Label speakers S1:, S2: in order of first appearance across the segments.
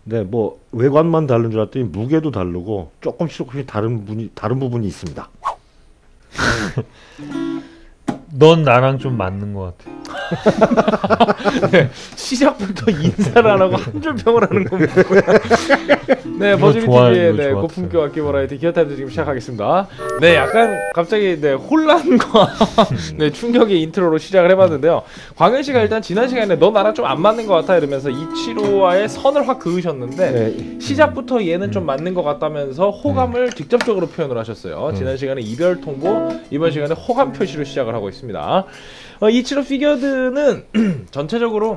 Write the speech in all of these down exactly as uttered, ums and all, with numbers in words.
S1: 네, 뭐 외관만 다른 줄 알았더니 무게도 다르고 조금씩 조금씩 다른 분이 다른 부분이 있습니다.
S2: 넌 나랑 좀 맞는 것 같아.
S3: 네, 시작부터 인사를 안 하고 한 줄 평을 하는 겁니다. 네, 버즈비티비의 네, 고품격 악기 버라이티 기어타임즈 지금 시작하겠습니다. 네, 약간 갑자기 네, 혼란과 네, 충격의 인트로로 시작을 해봤는데요. 광현 씨가 일단 지난 시간에 너 나랑 좀 안 맞는 것 같아 이러면서 이치로와의 선을 확 그으셨는데
S1: 네.
S3: 시작부터 얘는 좀 맞는 것 같다면서 호감을 직접적으로 표현을 하셨어요.
S2: 음.
S3: 지난 시간에 이별 통보, 이번 시간에 호감 표시로 시작을 하고 있습니다. 어, 이치로 피겨드는 전체적으로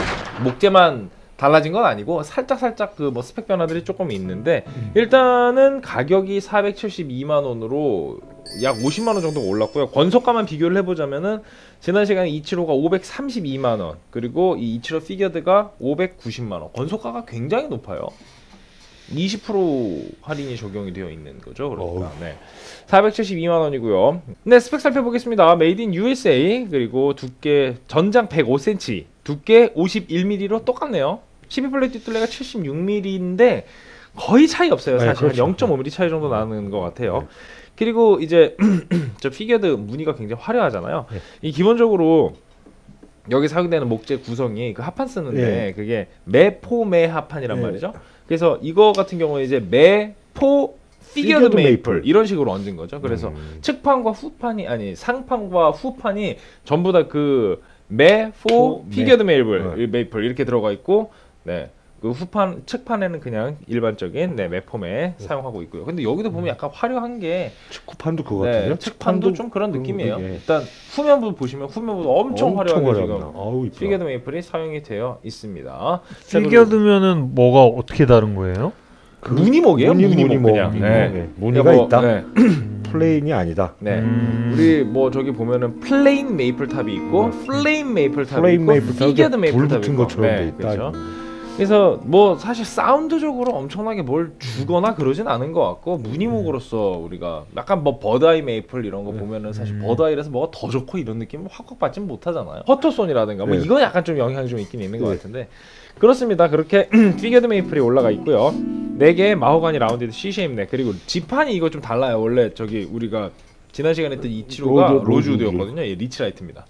S3: 목재만 달라진 건 아니고 살짝 살짝 그 뭐 스펙 변화들이 조금 있는데 일단은 가격이 사백칠십이만 원으로 약 오십만 원 정도 올랐고요. 권속가만 비교를 해보자면은 지난 시간에 이치로가 오백삼십이만 원 그리고 이 이치로 피겨드가 오백구십만 원. 권속가가 굉장히 높아요. 이십 퍼센트 할인이 적용이 되어 있는 거죠. 그러니까
S1: 어우.
S3: 네. 사백칠십이만 원이고요. 네, 스펙 살펴보겠습니다. 메이드 인 유에스에이 그리고 두께 전장 백오 센티미터, 두께 오십일 밀리미터로 똑같네요. 십이 플레이 뒷둘레가 칠십육 밀리미터인데 거의 차이 없어요.
S1: 네,
S3: 사실
S1: 그렇죠.
S3: 한 영 점 오 밀리미터 차이 정도 나는 것 같아요. 그리고 이제 저 피겨드 무늬가 굉장히 화려하잖아요.
S1: 네.
S3: 이 기본적으로 여기 사용되는 목재 구성이 그 합판 쓰는데
S1: 네.
S3: 그게 매포매 합판이란
S1: 네.
S3: 말이죠. 그래서 이거 같은 경우에 이제 매포 피겨드
S1: 피겨드
S3: 메이플
S1: 메이플.
S3: 이런 식으로 얹은 거죠. 그래서
S1: 음.
S3: 측판과 후판이 아니 상판과 후판이 전부 다 그 매포
S1: 포,
S3: 피겨드
S1: 메-
S3: 메이플
S1: 어.
S3: 메이플 이렇게 들어가 있고 네. 그 후판 측판에는 그냥 일반적인 네, 매폼에 사용하고 있고요. 근데 여기도 보면 약간 화려한 게
S1: 축구판도 그거
S3: 네,
S1: 같은데요?
S3: 측판도 좀 그런
S1: 그런
S3: 느낌이에요.
S1: 게.
S3: 일단 후면부 보시면 후면부도 엄청, 화려하게
S1: 화려합니다.
S3: 지금
S1: 아우, 이쁘다.
S3: 피겨드 메이플이 사용이 되어 있습니다.
S2: 피겨드면은 뭐가 어떻게 다른 거예요?
S3: 그 무늬목이에요?
S1: 무늬,
S3: 무늬목
S1: 무늬목.
S3: 그냥.
S1: 무늬목.
S3: 네.
S1: 네. 무늬가
S3: 뭐,
S1: 있다.
S3: 네.
S1: 플레인이 아니다.
S3: 네.
S2: 음.
S3: 우리 뭐 저기 보면은 플레인 메이플 탑이 있고
S1: 음.
S3: 플레인 메이플 탑이
S1: 플레인
S3: 있고
S1: 메이플 탑이
S3: 피겨드 메이플
S1: 불
S3: 탑이
S1: 붙은
S3: 있고.
S1: 것처럼 돼 있다.
S3: 그렇죠. 그래서 뭐 사실 사운드적으로 엄청나게 뭘 주거나 그러진 않은 것 같고 무늬목으로서 우리가 약간 뭐 버드아이 메이플 이런 거 보면은 사실
S2: 음.
S3: 버드아이라서 뭐가 더 좋고 이런 느낌을 확확 받진 못하잖아요. 허터손이라든가 뭐
S1: 네.
S3: 이건 약간 좀 영향이 좀 있긴 있는 것
S1: 네.
S3: 같은데 그렇습니다. 그렇게 피겨드 메이플이 올라가 있고요. 네 개의 마호가니 라운디드 C쉐입 넥 그리고 지판이 이거 좀 달라요. 원래 저기 우리가 지난 시간에 했던 이치로가
S1: 로즈, 로즈
S3: 로즈우드였거든요. 예, 리치라이트입니다.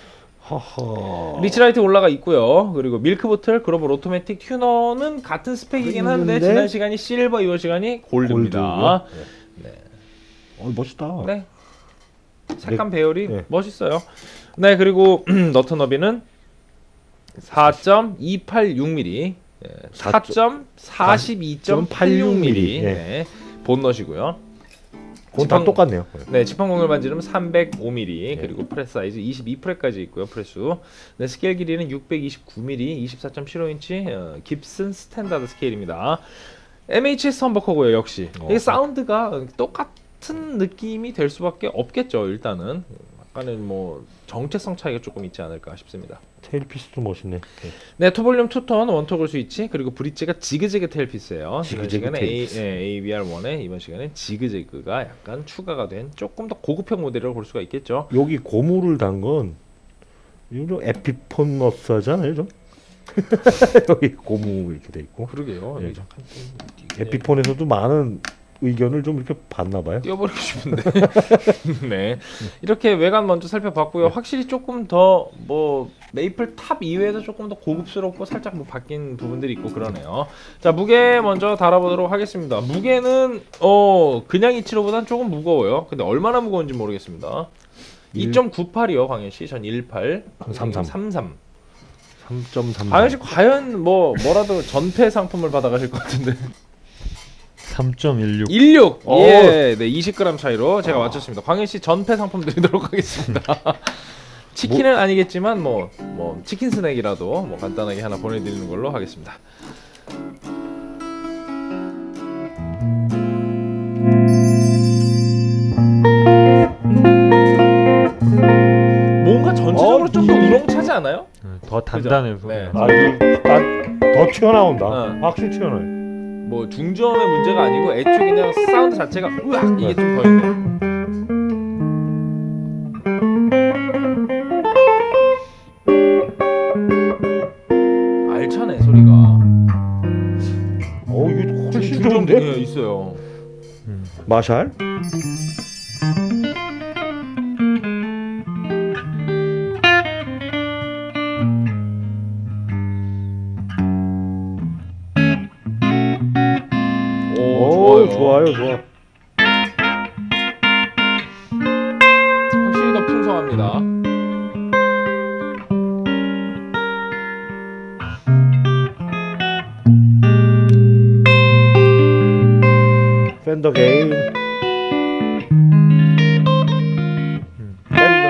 S1: 허허.
S3: 리치라이트 올라가 있고요. 그리고 밀크보틀 글로벌 오토매틱 튜너는 같은 스펙이긴 한데
S1: 있는데
S3: 지난 시간이 실버 이번 시간이 골드입니다.
S1: 골드요?
S3: 네.
S1: 어, 멋있다.
S3: 네. 색감 배열이
S1: 네.
S3: 멋있어요. 네, 그리고 너트 너비는 사 점 이팔육 밀리미터, 네, 사 점 사십이 점 팔육 밀리미터 네, 본넛이고요.
S1: 그건 다
S3: 지팡-
S1: 똑같네요.
S3: 네, 지판 공률 반지름 삼백오 밀리미터
S1: 네.
S3: 그리고 프레스 사이즈 이십이 프렛까지 있고요. 프레스. 네, 스케일 길이는 육백이십구 밀리미터, 이십사 점 칠오 인치 어, 깁슨 스탠다드 스케일입니다. 엠에이치에스 험버커고요, 역시.
S1: 어.
S3: 이게 사운드가 똑같은 느낌이 될 수밖에 없겠죠. 일단은 약간은 뭐 정체성 차이가 조금 있지 않을까 싶습니다.
S1: 테일피스도 멋있네. 네.
S3: 네, 투볼륨 투톤 원토글 스위치 그리고 브릿지가 지그재그 테일피스예요. 지난
S1: 지그재그
S3: 시간에
S1: 테일피스.
S3: 에이비알 원에 이번 시간엔 지그재그가 약간 추가가 된 조금 더 고급형 모델이라고 볼 수가 있겠죠.
S1: 여기 고무를 단 건 이거 에피폰 너스 하잖아요, 좀. 여기 고무 이렇게 돼 있고.
S3: 그러게요.
S1: 예.
S3: 잠깐 좀
S1: 에피폰에서도 많은 의견을 좀 이렇게 봤나 봐요.
S3: 띄워버리고 싶은데. 네, 이렇게 외관 먼저 살펴봤고요. 확실히 조금 더 뭐 메이플 탑 이외에도 조금 더 고급스럽고 살짝 뭐 바뀐 부분들이 있고 그러네요. 자, 무게 먼저 달아보도록 하겠습니다. 무게는 어 그냥 이치로보단 조금 무거워요. 근데 얼마나 무거운지 모르겠습니다.
S1: 일-
S3: 이 점 구팔이요, 광현 씨. 전 십팔.
S1: 삼삼.
S3: 삼삼.
S1: 삼 점 삼.
S3: 광현 씨 과연 뭐 뭐라도 전패 상품을 받아가실 것 같은데.
S2: 삼 점 일육.
S3: 십육.
S1: 오.
S3: 예, 네, 이십 그램 차이로 제가 맞췄습니다. 광현 씨 전패 상품 드리도록 하겠습니다. 치킨은 아니겠지만 뭐 뭐 치킨 스낵이라도 뭐 간단하게 하나 보내드리는 걸로 하겠습니다. 뭔가 전체적으로
S1: 어,
S3: 좀 더
S1: 이-
S3: 우렁차지 않아요?
S2: 더 단단해서.
S3: 네.
S1: 아, 이더 튀어나온다.
S3: 어.
S1: 확실히 튀어나요.
S3: 뭐 중저음의 문제가 아니고 애초에 그냥 사운드 자체가 으악 이게 좀 더 있네. 알차네 소리가. 네, 있어요.
S2: 음.
S1: 마샬?
S3: 오,
S1: 오,
S3: 좋아요.
S1: 좋아요, 좋아.
S3: 확실히 더 풍성합니다.
S1: 팬더 게인. 팬더.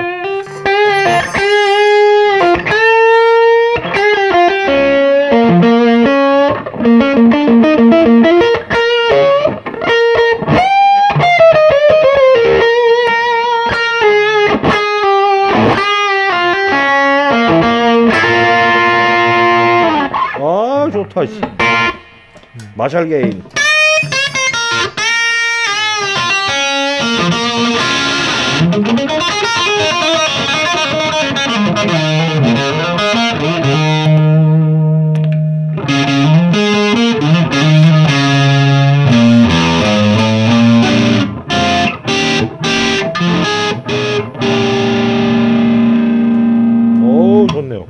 S1: 아, 좋다. 씨. 마샬 게인. 오, 좋네요.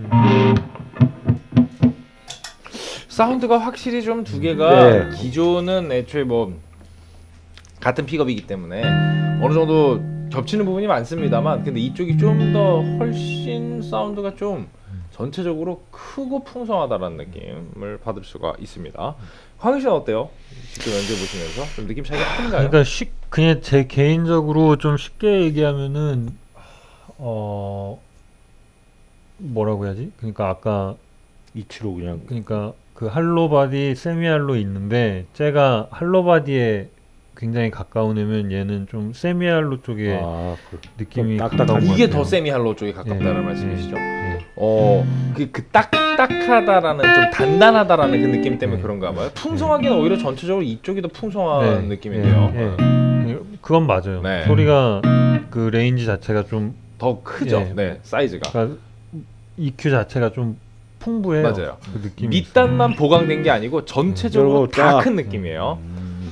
S3: 사운드가 확실히 좀 두 개가
S1: 네.
S3: 기존은 애초에 뭐 같은 픽업이기 때문에 어느 정도 겹치는 부분이 많습니다만, 근데 이쪽이 좀 더 훨씬 사운드가 좀 전체적으로 크고 풍성하다라는 느낌을 받을 수가 있습니다. 황희 씨는 어때요? 직접 연주해 보시면서 좀 느낌 차이가 큰가요?
S2: 그러니까 쉽 그냥 제 개인적으로 좀 쉽게 얘기하면은 어 뭐라고 해야지? 그러니까 아까
S1: 이치로 그냥.
S2: 그러니까 그 할로 바디, 세미 할로 있는데 제가 할로 바디에 굉장히 가까운 애면 얘는 좀 세미 할로 쪽에
S1: 아, 그,
S2: 느낌이
S1: 좀
S2: 가까운
S1: 딱딱한
S2: 것
S3: 이게
S2: 같아요.
S3: 더 세미 할로 쪽에 가깝다는
S2: 예,
S3: 말씀이시죠?
S2: 예.
S3: 어, 그, 그 딱딱하다라는, 좀 단단하다라는 그 느낌 때문에
S2: 네.
S3: 그런가 봐요. 풍성하기는 오히려 전체적으로 이쪽이 더 풍성한
S2: 네,
S3: 느낌인데요.
S2: 예, 예. 그건 맞아요.
S3: 네.
S2: 소리가 그 레인지 자체가 좀
S3: 더 크죠?
S2: 예.
S3: 네, 사이즈가.
S2: 그러니까 이큐 자체가 좀 풍부해요.
S3: 맞아요.
S2: 그 느낌이
S3: 밑단만 보강된 게 아니고 전체적으로
S1: 음,
S3: 다
S1: 쫙.
S3: 큰 느낌이에요.
S1: 음,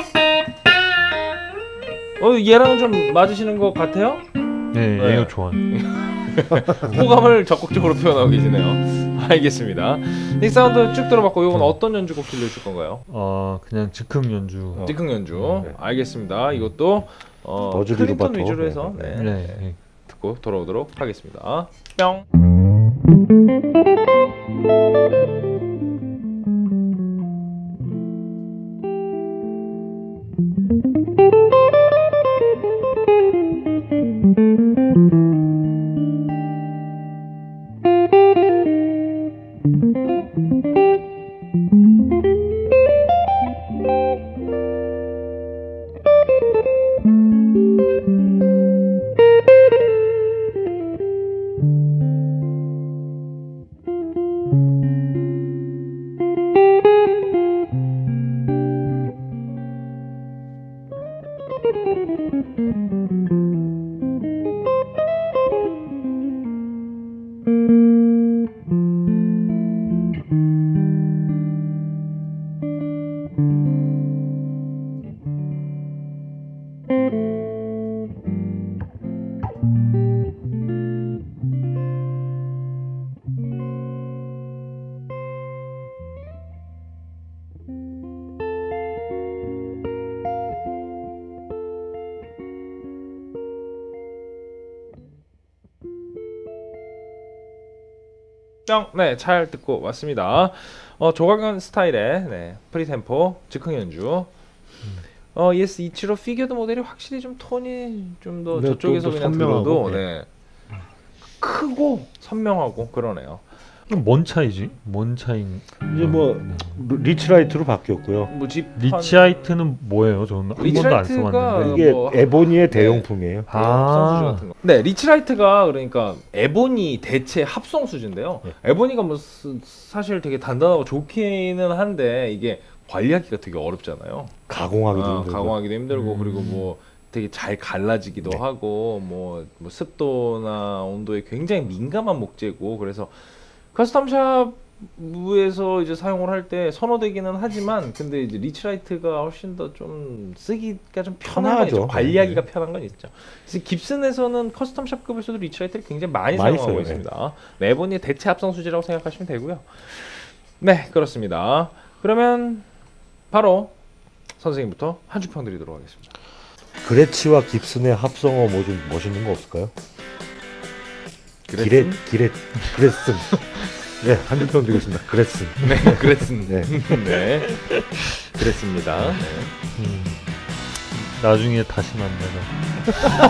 S3: 어, 얘랑은 좀 맞으시는 것 같아요?
S2: 있어요. 예,
S3: 네.
S2: 얘가 좋아.
S3: 호감을 적극적으로 표현하고 계시네요. 알겠습니다. 이 사운드 쭉 들어봤고, 이건 어떤 연주곡 들려줄 건가요?
S2: 어 그냥 즉흥 연주.
S1: 어.
S3: 즉흥 연주.
S1: 네.
S3: 알겠습.니다. 이것도 어,
S1: 버즈리
S3: 클린턴
S1: 루바토.
S3: 위주로 해서
S1: 네.
S3: 네,
S2: 네. 예.
S3: 듣고 돌아오도록 하겠습니다. 뿅. 뿅! 네, 잘 듣고 왔습니다. 어, 조광현 스타일의 네, 프리템포 즉흥 연주. 어, 이에스 이십칠 피겨드 모델이 확실히 좀 톤이 좀 더
S1: 네,
S3: 저쪽에서
S1: 좀 더
S3: 그냥
S1: 선명하고,
S3: 들어도
S1: 네.
S3: 네. 크고 선명하고 그러네요.
S2: 그럼 뭔 차이지? 뭔 차인?
S1: 이제 뭐 리치라이트로 바뀌었고요.
S3: 뭐지?
S2: 리치하이트는 뭐예요? 저는 한 번도 안
S3: 리치라이트가
S2: 써봤는데.
S1: 이게
S3: 뭐-
S1: 에보니의
S3: 네.
S1: 대용품이에요.
S2: 아.
S3: 수준 같은 거. 네, 리치라이트가 그러니까 에보니 대체 합성 수준인데요.
S1: 네.
S3: 에보니가 뭐 스- 사실 되게 단단하고 좋기는 한데 이게 관리하기가 되게 어렵잖아요.
S1: 가공하기도
S3: 아,
S1: 힘들고.
S3: 가공하기도 힘들고
S2: 음.
S3: 그리고 뭐 되게 잘 갈라지기도
S1: 네.
S3: 하고 뭐, 뭐 습도나 온도에 굉장히 민감한 목재고 그래서 커스텀샵 무에서 이제 사용을 할 때 선호되기는 하지만 근데 이제 리치라이트가 훨씬 더 좀 쓰기가 좀 편한 건 있죠.
S1: 편하죠.
S3: 관리하기가
S1: 네.
S3: 편한 건 있죠. 그래서 깁슨에서는 커스텀샵급에서도 리치라이트를 굉장히 많이,
S1: 많이
S3: 사용하고
S1: 써요,
S3: 있습니다. 네. 에본이 대체 합성 수지라고 생각하시면 되고요. 네, 그렇습니다. 그러면 바로 선생님부터 한 줄 평 드리도록 하겠습니다.
S1: 그레치와 깁슨의 합성어 뭐 좀 멋있는 거 없을까요? 기레 기레 그레슨. 네, 한 줄 평 드리겠습니다. 그레슨.
S3: 네, 그랬습니다.
S1: 네.
S3: 네, 그랬습니다. 네.
S2: 음, 나중에 다시 만나자.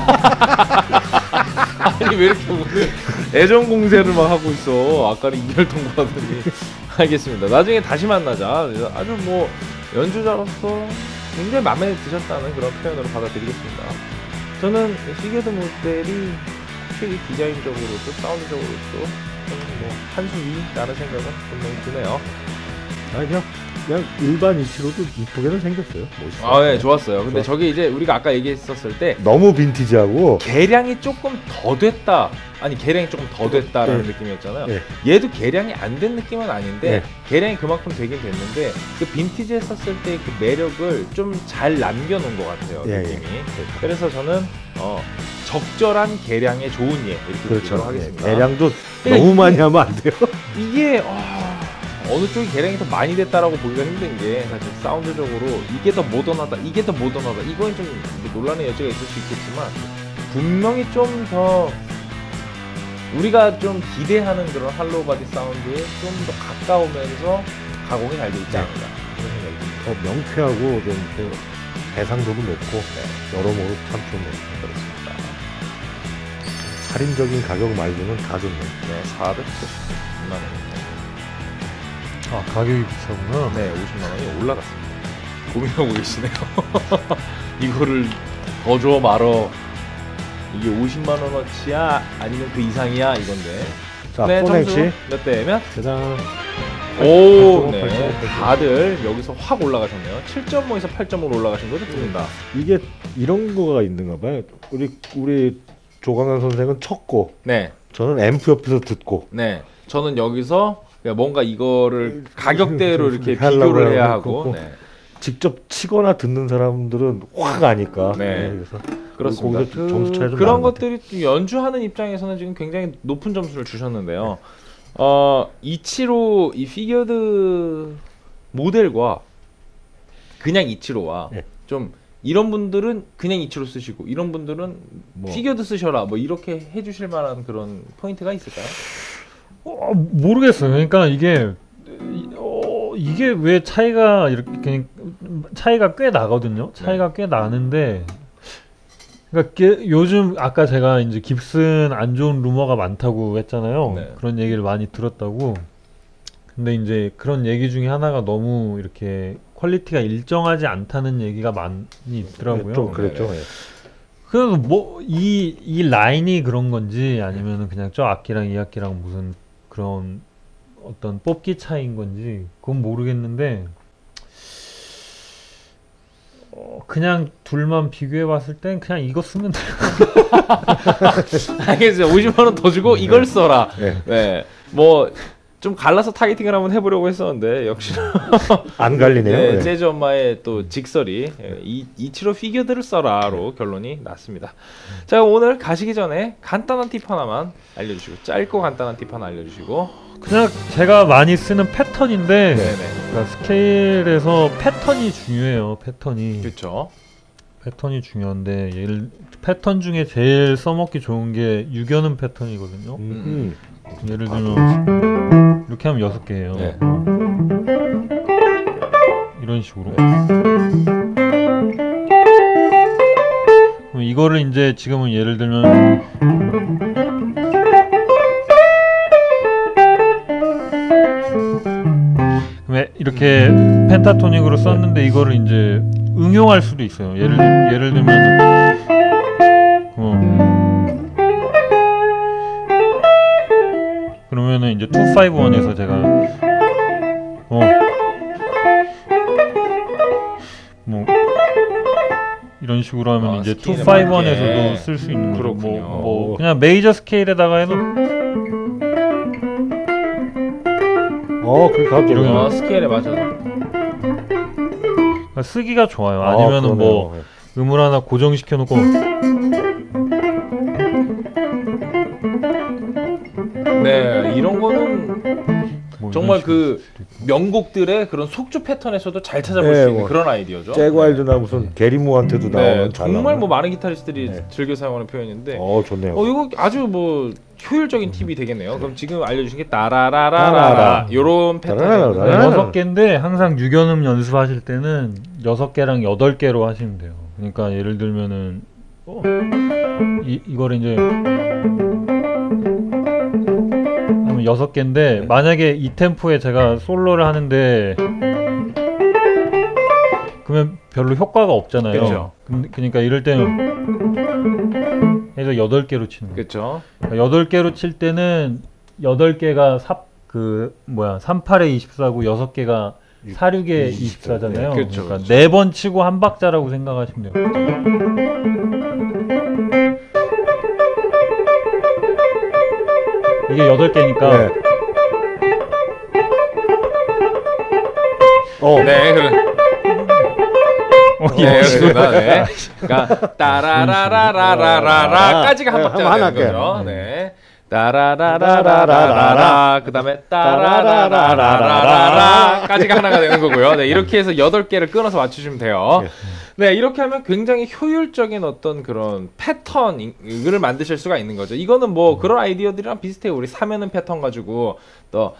S3: 아니 왜 이렇게 오늘 애정 공세를 막 하고 있어? 아까는 이별 통보하더니. 알겠습니다. 나중에 다시 만나자. 아주 뭐 연주자로서 굉장히 마음에 드셨다는 그런 표현으로 받아들이겠습니다. 저는 피겨드 모델이 확실히 디자인적으로도 사운드적으로도 뭐 한수위라는 생각은 분명히 드네요.
S1: 아니 그냥 그냥 일반 이치로도 이쁘게는 생겼어요. 멋있어요.
S3: 아, 네, 좋았어요. 근데
S1: 좋았어요.
S3: 저게 이제 우리가 아까 얘기했었을 때
S1: 너무 빈티지하고
S3: 개량이 조금 더 됐다. 아니 개량이 조금 더 됐다라는
S1: 네.
S3: 느낌이었잖아요.
S1: 네.
S3: 얘도 개량이 안 된 느낌은 아닌데
S1: 네.
S3: 개량이 그만큼 되긴 됐는데 그 빈티지에 썼을 때 그 매력을 좀 잘 남겨놓은 것 같아요.
S1: 예,
S3: 느낌이.
S1: 예.
S3: 그래서 저는 어, 적절한 개량의 좋은 예 이렇게
S1: 그렇죠.
S3: 드리도록 하겠습니다.
S1: 네, 대량도
S3: 그러니까
S1: 너무
S3: 이게-
S1: 많이 하면 안 돼요.
S3: 이게 어, 어느 쪽이 개량이 더 많이 됐다라고 보기가 힘든 게 사실 사운드적으로 이게 더 모던하다, 이게 더 모던하다 이건 좀 논란의 여지가 있을 수 있겠지만 분명히 좀 더 우리가 좀 기대하는 그런 할로우 바디 사운드에 좀 더 가까우면서 가공이 잘 돼 있지 않나 그런 생각이 듭니다.
S1: 더 명쾌하고 좀 그 해상도도 높고
S3: 네,
S1: 여러모로 참 좋네요.
S3: 그렇습니다.
S1: 살인적인 가격 말고는 다 좋네요.
S3: 네, 사백칠십만 원입니다.
S2: 아 가격이 비싸구나.
S3: 네, 오십만 원이 올라갔습니다. 고민하고 계시네요. 이거를 더 줘 말어. 이게 오십만 원어치야 아니면 그 이상이야 이건데.
S1: 자,
S3: 네, 점수
S1: 폰행시
S3: 몇 대면?
S1: 대단.
S3: 오,
S1: 팔 점 오,
S3: 네.
S1: 팔 점 오, 팔 점 오.
S3: 다들 여기서 확 올라가셨네요. 칠 점 오에서 팔 점 오로 올라가신 거죠, 두 분 다.
S1: 이게 이런 거가 있는가 봐요. 우리 우리 조강현 선생은 쳤고
S3: 네,
S1: 저는 앰프 옆에서 듣고
S3: 네. 저는 여기서 뭔가 이거를 가격대로 이렇게
S1: 하려고
S3: 비교를 해야
S1: 하고
S3: 하고.
S1: 그렇고.
S3: 네.
S1: 직접 치거나 듣는 사람들은 확 아니까.
S3: 네.
S1: 그래서
S3: 그렇습니다.
S1: 거기서 좀 점수 차이 좀
S3: 그런
S1: 나는 것 같아요.
S3: 것들이 좀 연주하는 입장에서는 지금 굉장히 높은 점수를 주셨는데요. 어, 이치로 이 피겨드 모델과 그냥 이치로와
S1: 네.
S3: 좀 이런 분들은 그냥 이치로 쓰시고 이런 분들은
S1: 뭐.
S3: 피겨드 쓰셔라 뭐 이렇게 해주실 만한 그런 포인트가 있을까요?
S2: 어, 모르겠어요. 그러니까 이게 어, 이게 왜 차이가 이렇게 그냥 차이가 꽤 나거든요. 차이가 꽤 나는데 그러니까 게- 요즘 아까 제가 이제 깁슨 안 좋은 루머가 많다고 했잖아요.
S3: 네.
S2: 그런 얘기를 많이 들었다고. 근데 이제 그런 얘기 중에 하나가 너무 이렇게 퀄리티가 일정하지 않다는 얘기가 많이 있더라고요.
S1: 좀 그랬죠. 예.
S2: 그래서 뭐 이 이 라인이 그런 건지 아니면은 그냥 저 악기랑 이 악기랑 무슨 그런 어떤 뽑기 차이인 건지 그건 모르겠는데 어, 그냥 둘만 비교해 봤을 땐 그냥 이거 쓰면 돼요.
S3: 알겠어요. 오십만 원 더 주고 이걸 써라.
S1: 네.
S3: 네. 뭐 좀 갈라서 타겟팅을 한번 해보려고 했었는데 역시
S1: 안 갈리네요.
S3: 네,
S1: 예.
S3: 재즈 엄마의 또 직설이 예, 이, 이치로 피겨들을 써라로 결론이 났습니다. 자, 오늘 가시기 전에 간단한 팁 하나만 알려주시고 짧고 간단한 팁 하나 알려주시고.
S2: 그냥 제가 많이 쓰는 패턴인데
S3: 네네.
S2: 그러니까 스케일에서 패턴이 중요해요. 패턴이
S3: 그렇죠.
S2: 패턴이 중요한데 예를 패턴 중에 제일 써먹기 좋은 게 유견음 패턴이거든요.
S1: 음,
S2: 예를 들면 이렇게 하면 여섯 개예요.
S3: 네.
S2: 이런 식으로. 그럼 이거를 이제 지금은 예를 들면 그럼 이렇게 펜타토닉으로 썼는데 이거를 이제 응용할 수도 있어요. 예를 들- 예를 들면 어. 그러면은 이제 이백오십일에서 제가 어 뭐 이런 식으로 하면
S3: 아,
S2: 이제
S3: 스케일에
S2: 이백오십일에서도
S3: 맞게.
S2: 쓸 수 있는 거죠. 뭐,
S3: 그렇군요.
S2: 뭐 그냥 메이저 스케일에다가 해도
S1: 어, 그렇게 가도
S2: 이러면-
S1: 되구나.
S3: 어, 스케일에 맞아서.
S2: 그러니까 쓰기가 좋아요.
S1: 아,
S2: 아니면은 뭐
S1: 그러네요.
S2: 음을 하나 고정시켜 놓고
S3: 네, 이런 거는
S2: 뭐
S3: 정말
S2: 이런 식으로.
S3: 그 명곡들의 그런 속주 패턴에서도 잘 찾아볼
S1: 네,
S3: 수 있는
S1: 뭐
S3: 그런 아이디어죠.
S1: 잭 와일드나 무슨 게리 무한테도
S3: 네,
S1: 나오는 잘
S3: 정말
S1: 나오는.
S3: 뭐 많은 기타리스트들이
S1: 네.
S3: 즐겨 사용하는 표현인데,
S1: 어, 좋네요.
S3: 어 이거 아주 뭐 효율적인 팁이 되겠네요. 그럼 지금 알려주신 게 따라라라라라
S1: 따라라.
S3: 요런
S1: 따라라라라.
S3: 패턴.
S2: 네, 여섯 개인데 항상 유견음 연습하실 때는 여섯 개랑 여덟 개로 하시면 돼요. 그러니까 예를 들면은 어, 이 이거를 이제 하면 여섯 개인데 만약에 이 템포에 제가 솔로를 하는데 그러면 별로 효과가 없잖아요.
S3: 그렇죠.
S2: 근- 그러니까 이럴 때는 해서 여덟 개로 치는 거예요.
S3: 그렇죠.
S2: 여덟 개로 칠 때는 여덟 개가 사, 그 뭐야 삼팔에 이십사고 여섯 개가 사육에 이십사잖아요.
S3: 네, 그렇죠,
S2: 그러니까
S3: 그렇죠.
S2: 네 번 치고 한 박자라고 생각하시면 돼요. 이게 여덟 개니까
S1: 네. 어,
S3: 네, 그래.
S2: 어,
S3: 네,
S2: 예.
S3: 그렇습니다. 네. 그러니까 따라라라라라라라까지가 한
S1: 네,
S3: 박자가
S1: 한번
S3: 되는
S1: 할게요.
S3: 거죠. 네. 따라라라라라라라 그다음에 따라라라라라라까지가 하나가 되는 거고요. 네, 이렇게 해서 여덟 개를 끊어서 맞추시면 돼요. 네, 이렇게 하면 굉장히 효율적인 어떤 그런 패턴을 만드실 수가 있는 거죠. 이거는 뭐 그런 아이디어들이랑 비슷해요. 우리 삼연음 패턴 가지고 또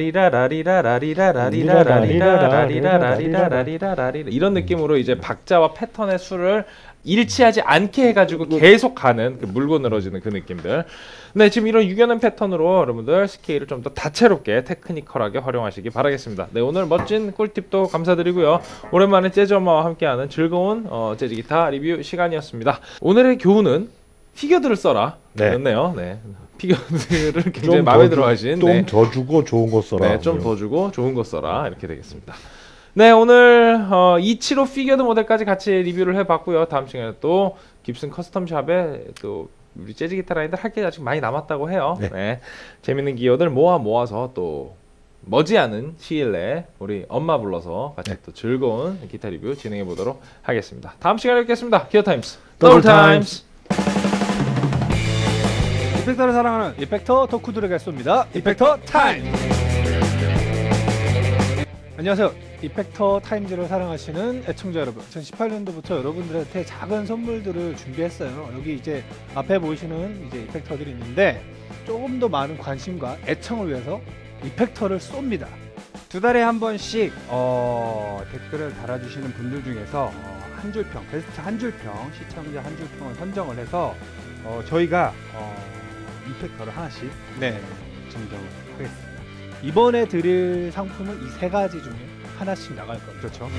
S3: 따리라라리라라리라라리라라리라라리라라리라라리라 이런 느낌으로 이제 박자와 패턴의 수를 일치하지 않게 해가지고 계속 가는 그 물고 늘어지는 그 느낌들. 네, 지금 이런 유견음 패턴으로 여러분들 스케일을 좀 더 다채롭게 테크니컬하게 활용하시기 바라겠습니다. 네, 오늘 멋진 꿀팁도 감사드리고요. 오랜만에 재즈 엄마와 함께하는 즐거운 어, 재즈 기타 리뷰 시간이었습니다. 오늘의 교훈은 피겨들을 써라.
S1: 네.
S3: 였네요. 네, 피겨들을 굉장히
S1: 좀
S3: 마음에
S1: 더
S3: 들어하신.
S1: 주-
S3: 네.
S1: 좀 더 주고 좋은 거 써라.
S3: 네, 좀 더 주고 좋은 거 써라 이렇게 되겠습니다. 네, 오늘 어, 이백칠십오 피겨드 모델까지 같이 리뷰를 해봤고요. 다음 시간에 또 깁슨 커스텀샵에 또 우리 재즈 기타 라인들 할 게 아직 많이 남았다고 해요. 네.
S1: 네.
S3: 재밌는 기어들 모아 모아서 또 머지않은 시일 내에 우리 엄마 불러서 같이
S1: 네.
S3: 또 즐거운 기타 리뷰 진행해 보도록 하겠습니다. 다음 시간에 뵙겠습니다. 기어 타임스,
S1: 더블
S3: 더블 타임스.
S4: 이펙터를 사랑하는 이펙터 덕후들에게 쏩니다. 이펙터 타임. 안녕하세요. 이펙터 타임즈를 사랑하시는 애청자 여러분, 이천십팔 년도부터 여러분들한테 작은 선물들을 준비했어요. 여기 이제 앞에 보이시는 이제 이펙터들이 있는데 조금 더 많은 관심과 애청을 위해서 이펙터를 쏩니다.
S5: 두 달에 한 번씩 어, 댓글을 달아주시는 분들 중에서 어, 한 줄평, 베스트 한 줄평, 시청자 한 줄평을 선정을 해서 어, 저희가 어, 이펙터를 하나씩
S4: 네.
S5: 증정을 하겠습니다.
S4: 이번에 드릴 상품은 이 세 가지 중에 하나씩 나갈 겁니다.
S5: 그렇죠.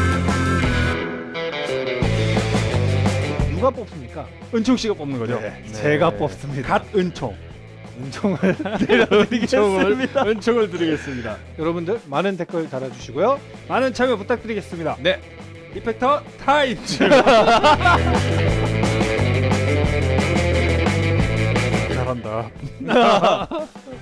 S4: 누가 뽑습니까?
S5: 은총 씨가 뽑는 거죠?
S4: 네, 제가 뽑습니다.
S5: 갓 은총.
S4: 은총을 드리겠습니다.
S5: 은총을 드리겠습니다.
S4: 여러분들 많은 댓글 달아주시고요.
S5: 많은 참여 부탁드리겠습니다.
S3: 네.
S5: 이펙터 타임즈.
S4: 잘한다.